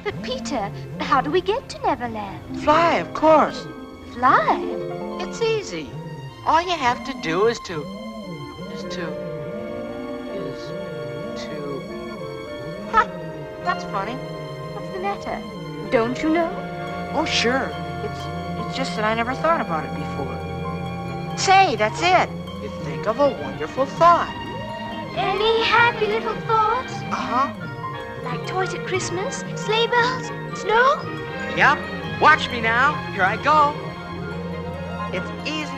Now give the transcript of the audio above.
But, Peter, how do we get to Neverland? Fly, of course. Fly? It's easy. All you have to do is to... Huh, that's funny. What's the matter? Don't you know? Oh, sure. It's just that I never thought about it before. Say, that's it. You think of a wonderful thought. Any happy little thoughts? Uh-huh. Like toys at Christmas, sleigh bells, snow? Yep. Watch me now. Here I go. It's easy